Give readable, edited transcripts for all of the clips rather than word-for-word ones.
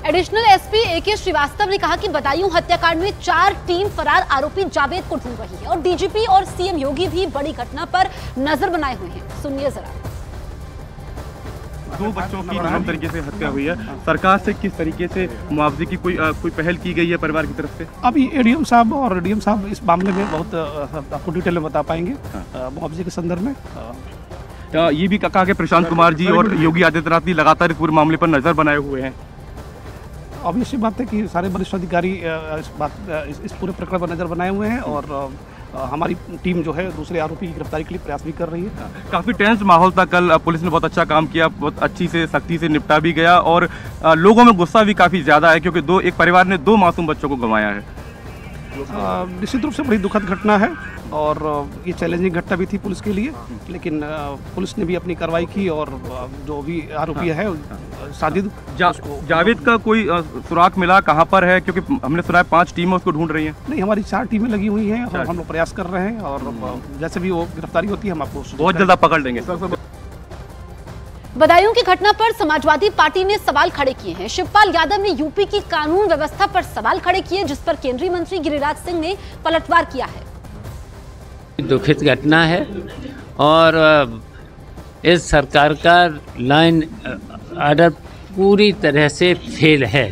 Additional SP AK Srivastava ने कहा कि बदायूं हत्याकांड में 4 टीम फरार आरोपी जावेद को ढूंढ रही है और डीजीपी और सीएम योगी भी बड़ी घटना पर नजर बनाए हुए हैं। सुनिए जरा। 2 बच्चों की निर्मम तरीके से हत्या हुई है, सरकार से किस तरीके से मुआवजे की कोई पहल की गई है परिवार की तरफ से? अभी एडीएम साहब और डीएम साहब इस मामले में बहुत आपको डिटेल में बता पाएंगे मुआवजे के संदर्भ में। ये भी कहा कि प्रशांत कुमार जी और योगी आदित्यनाथ भी लगातार इस पूरे मामले पर नजर बनाए हुए हैं। ऑब्वियसली बात है कि सारे वरिष्ठ अधिकारी इस पूरे प्रकरण पर नजर बनाए हुए हैं और हमारी टीम जो है दूसरे आरोपी की गिरफ्तारी के लिए प्रयास भी कर रही है। काफी टेंस माहौल था कल, पुलिस ने बहुत अच्छा काम किया, बहुत अच्छी से सख्ती से निपटा भी गया और लोगों में गुस्सा भी काफी ज्यादा है क्योंकि एक परिवार ने 2 मासूम बच्चों को गंवाया है। निश्चित रूप से बड़ी दुखद घटना है और ये चैलेंजिंग घटना भी थी पुलिस के लिए, लेकिन पुलिस ने भी अपनी कार्रवाई की और जो भी आरोपी है साजिद जावेद का कोई सुराग मिला, कहाँ पर है? क्योंकि हमने सुना है 5 टीमें उसको ढूंढ रही हैं। नहीं, हमारी 4 टीमें लगी हुई हैं और हम लोग प्रयास कर रहे हैं और जैसे भी वो गिरफ्तारी होती है हम आपको बहुत जल्द पकड़ लेंगे। बदायूं की घटना पर समाजवादी पार्टी ने सवाल खड़े किए हैं। शिवपाल यादव ने यूपी की कानून व्यवस्था पर सवाल खड़े किए, जिस पर केंद्रीय मंत्री गिरिराज सिंह ने पलटवार किया है। दुखित घटना है और इस सरकार का लाइन ऑर्डर पूरी तरह से फेल है।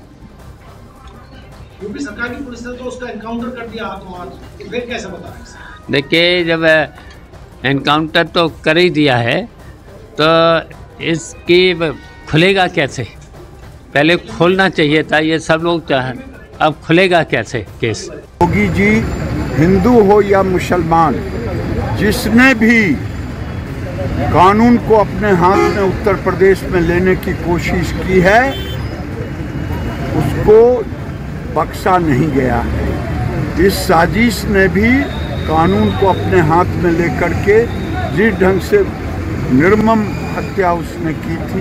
यूपी सरकार की पुलिस ने तो उसका एनकाउंटर कर दिया आत्मवाद, फिर कैसे बता रहे हैं? देखिए, जब एनकाउंटर तो कर ही दिया है तो इसकी खुलेगा कैसे? पहले खोलना चाहिए था, ये सब लोग चाहें, अब खुलेगा कैसे केस? योगी जी हिंदू हो या मुसलमान, जिसने भी कानून को अपने हाथ में उत्तर प्रदेश में लेने की कोशिश की है उसको बख्शा नहीं गया है। इस साजिश ने भी कानून को अपने हाथ में लेकर के जिस ढंग से निर्मम हत्या उसने की थी।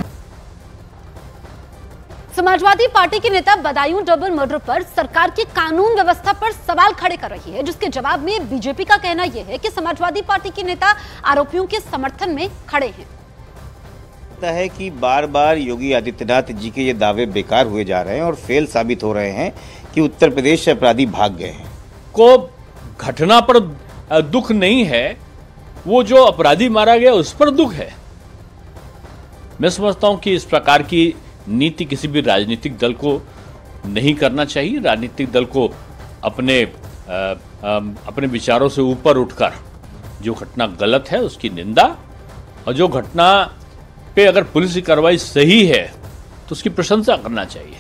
समाजवादी पार्टी के नेता बदायूं डबल मर्डर पर सरकार की कानून व्यवस्था पर सवाल खड़े कर रही है, जिसके जवाब में बीजेपी का कहना यह है कि समाजवादी पार्टी के नेता आरोपियों के समर्थन में खड़े हैं। है कि बार बार योगी आदित्यनाथ जी के ये दावे बेकार हुए जा रहे हैं और फेल साबित हो रहे हैं कि उत्तर प्रदेश से अपराधी भाग गए हैं। को घटना पर दुख नहीं है, वो जो अपराधी मारा गया उस पर दुख है। मैं समझता हूं कि इस प्रकार की नीति किसी भी राजनीतिक दल को नहीं करना चाहिए। राजनीतिक दल को अपने विचारों से ऊपर उठकर जो घटना गलत है उसकी निंदा, और जो घटना पे अगर पुलिस की कार्रवाई सही है तो उसकी प्रशंसा करना चाहिए।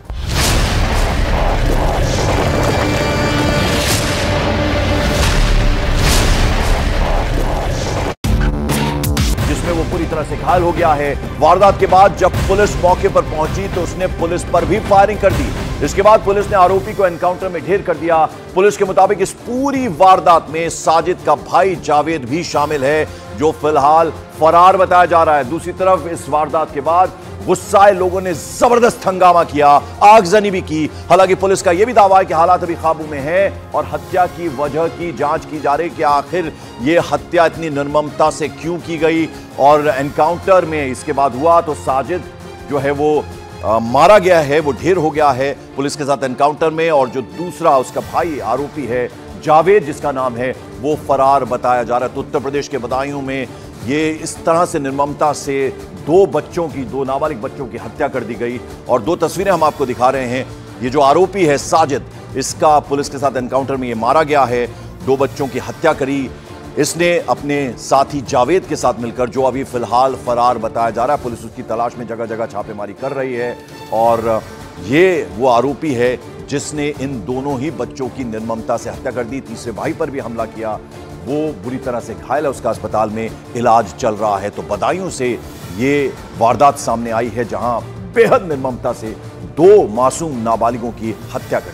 जिसमें वो पूरी तरह से घायल हो गया है। वारदात के बाद जब पुलिस मौके पर पहुंची तो उसने पुलिस पर भी फायरिंग कर दी। इसके बाद पुलिस ने आरोपी को एनकाउंटर में ढेर कर दिया। पुलिस के मुताबिक इस पूरी वारदात में साजिद का भाई जावेद भी शामिल है, जो फिलहाल फरार बताया जा रहा है। दूसरी तरफ इस वारदात के बाद गुस्साए लोगों ने जबरदस्त हंगामा किया, आगजनी भी की। हालांकि पुलिस का यह भी दावा है कि हालात अभी काबू में है और हत्या की वजह की जांच की जा रही है कि आखिर यह हत्या इतनी निर्ममता से क्यों की गई। और एनकाउंटर में इसके बाद हुआ तो साजिद जो है वो मारा गया है, वो ढेर हो गया है पुलिस के साथ एनकाउंटर में। और जो दूसरा उसका भाई आरोपी है जावेद, जिसका नाम है, वो फरार बताया जा रहा है। तो उत्तर प्रदेश के बदायूं में ये इस तरह से निर्ममता से 2 नाबालिग बच्चों की हत्या कर दी गई। और 2 तस्वीरें हम आपको दिखा रहे हैं। ये जो आरोपी है साजिद, इसका पुलिस के साथ एनकाउंटर में ये मारा गया है, 2 बच्चों की हत्या करी इसने अपने साथी जावेद के साथ मिलकर, जो अभी फिलहाल फरार बताया जा रहा है। पुलिस उसकी तलाश में जगह जगह छापेमारी कर रही है और ये वो आरोपी है जिसने इन दोनों ही बच्चों की निर्ममता से हत्या कर दी। तीसरे भाई पर भी हमला किया, वो बुरी तरह से घायल है, उसका अस्पताल में इलाज चल रहा है। तो बदायूं से ये वारदात सामने आई है जहां बेहद निर्ममता से 2 मासूम नाबालिगों की हत्या कर दी।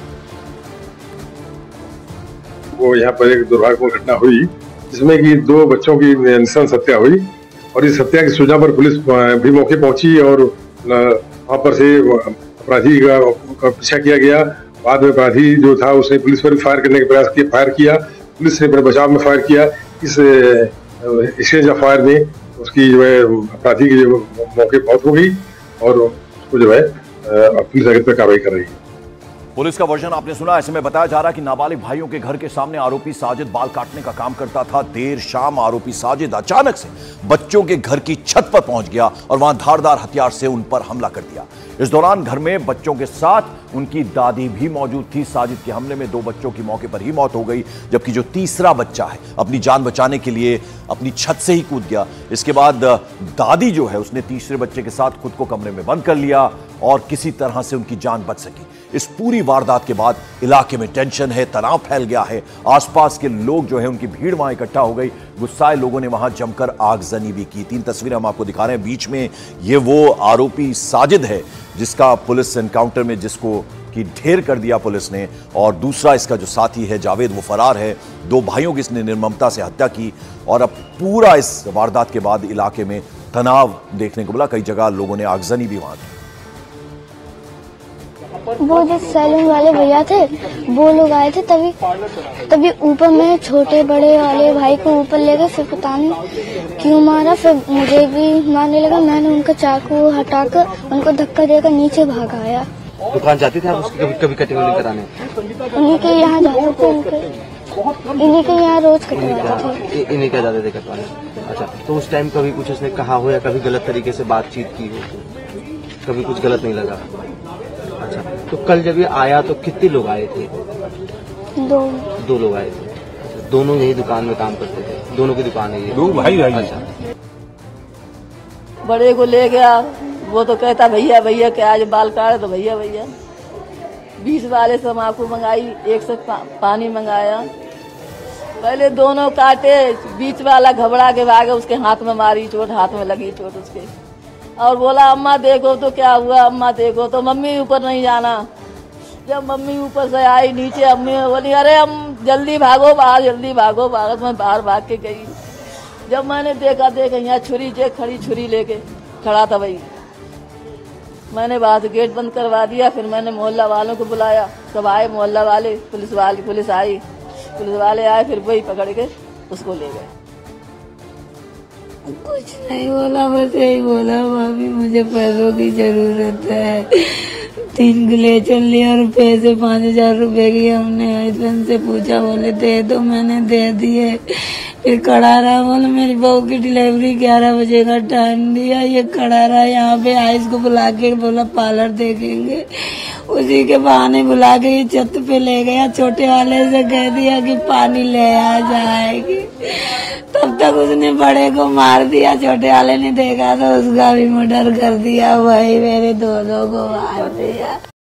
वो यहाँ पर एक दुर्भाग्यपूर्ण घटना हुई जिसमें कि 2 बच्चों की नृशंस हत्या हुई और इस हत्या की सूचना पर पुलिस भी मौके पहुंची और वहां पर से अपराधी का पीछा किया गया। बाद में अपराधी जो था उसने पुलिस पर फायर करने का प्रयास किया, फायर किया, पुलिस ने अपने बचाव में फायर किया। इस एक्सचेंज ऑफ फायर में उसकी जो है अपराधी की जो मौके मौत हो गई और उसको जो है पुलिस आगे तक कार्रवाई कर रही है। पुलिस का वर्जन आपने सुना। ऐसे में बताया जा रहा है कि नाबालिग भाइयों के घर के सामने आरोपी साजिद बाल काटने का काम करता था। देर शाम आरोपी साजिद अचानक से बच्चों के घर की छत पर पहुंच गया और वहां धारदार हथियार से उन पर हमला कर दिया। इस दौरान घर में बच्चों के साथ उनकी दादी भी मौजूद थी। साजिद के हमले में 2 बच्चों की मौके पर ही मौत हो गई, जबकि जो तीसरा बच्चा है अपनी जान बचाने के लिए अपनी छत से ही कूद गया। इसके बाद दादी जो है उसने तीसरे बच्चे के साथ खुद को कमरे में बंद कर लिया और किसी तरह से उनकी जान बच सकी। इस पूरी वारदात के बाद इलाके में टेंशन है, तनाव फैल गया है। आसपास के लोग जो है उनकी भीड़ वहां इकट्ठा हो गई। गुस्साए लोगों ने वहां जमकर आगजनी भी की। 3 तस्वीरें हम आपको दिखा रहे हैं। बीच में ये वो आरोपी साजिद है जिसका पुलिस एनकाउंटर में जिसको कि ढेर कर दिया पुलिस ने, और दूसरा इसका जो साथी है जावेद वो फरार है। 2 भाइयों की इसने निर्ममता से हत्या की और अब पूरा इस वारदात के बाद इलाके में तनाव देखने को मिला। कई जगह लोगों ने आगजनी भी वहां की। वो जो सैलून वाले भैया थे वो लोग आए थे, तभी ऊपर में छोटे बड़े वाले भाई को ऊपर ले गए। फिर पता नहीं क्यों मारा, फिर मुझे भी मारने लगा। मैंने उनका चाकू हटाकर उनको धक्का देकर नीचे भागाया। दुकान जाती थी आप उसकी कभी कटिंग कराने? उन्हीं के यहाँ जाते थे, इन्हीं के यहाँ रोज कटवाते थे। इन्हीं के जाते थे कटवाने। अच्छा, तो उस टाइम कभी कुछ उसने कहा हो या कभी गलत तरीके से बातचीत की हो? कभी कुछ गलत नहीं लगा? अच्छा, तो कल जब ये आया तो कितने लोग आए थे? 2 लोग आए थे। अच्छा, दोनों यही दुकान में काम करते थे? दोनों की दुकान है ये? 2 भाई। अच्छा, बड़े को ले गया, वो तो कहता भैया भैया क्या आज बाल काटे, तो भैया भैया। 20 वाले से तम्बाकू मंगाई, 1 से पानी मंगाया। पहले दोनों काटे, बीच वाला घबरा के भागे, उसके हाथ में मारी चोट, हाथ में लगी चोट उसके, और बोला अम्मा देखो तो क्या हुआ, अम्मा देखो तो। मम्मी ऊपर नहीं जाना। जब मम्मी ऊपर से आई नीचे, अम्मी बोली अरे हम जल्दी भागो बाहर, जल्दी भागो बाहर। मैं बाहर भाग के गई। जब मैंने देखा यहाँ छुरी जे खड़ी छुरी लेके खड़ा था भाई, मैंने बाहर से गेट बंद करवा दिया। फिर मैंने मोहल्ला वालों को बुलाया, सब आए मोहल्ला वाले, पुलिस आई, पुलिस वाले आए, फिर वही पकड़ के उसको ले गए। कुछ नहीं बोला, बस यही बोला भाभी मुझे पैसों की जरूरत है। 3 गिलेचन लिया और पैसे 5000 रुपए की। हमने हस्बैंड से पूछा, बोले दे दो, मैंने दे दिए। फिर खड़ा रहा, बोले मेरी बहू की डिलीवरी 11 बजे का टाइम दिया। ये खड़ा रहा यहाँ पे, आइस को बुला के बोला पार्लर देखेंगे। उसी के बहाने बुला के ये छत पे ले गया। छोटे वाले से कह दिया कि पानी ले आ जाएगी। तब तक उसने बड़े को मार दिया। छोटे वाले ने देखा तो उसका भी मर्डर कर दिया। वही मेरे दोनों को मार दिया।